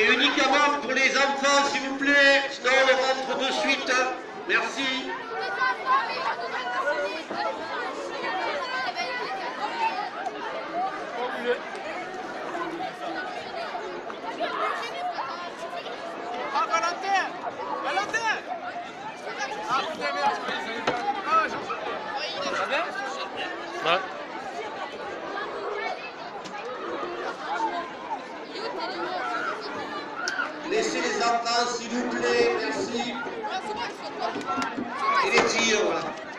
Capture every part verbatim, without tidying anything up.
Et uniquement pour les enfants, s'il vous plaît. Sinon, on rentre de suite. Merci. Ah, Valentin! Valentin! Ah, putain, merde! Ah, j'en... Ça va? Ouais. Laissez les enfants, s'il vous plaît. Merci. Et les filles, voilà.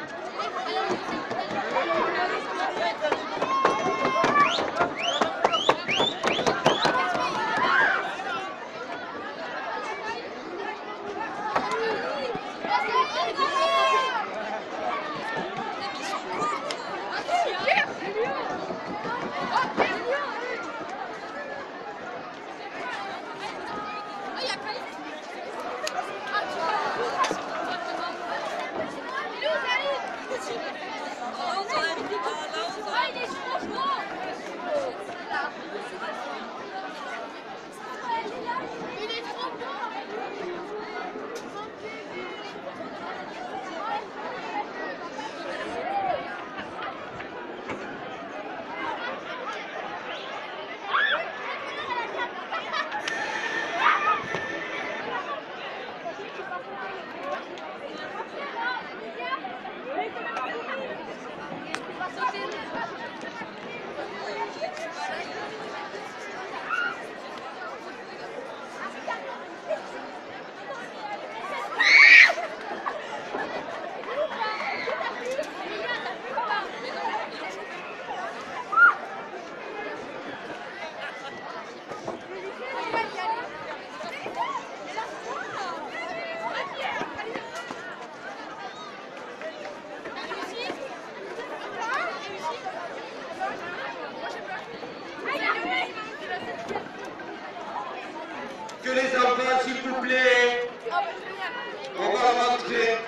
Que les enfants, s'il vous plaît. On va rentrer.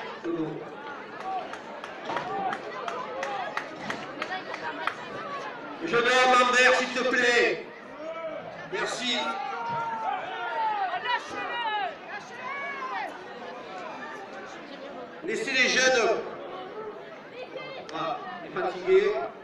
Jeune homme en vert, s'il te plaît. Merci. Laissez les jeunes. Ah, il est fatigué.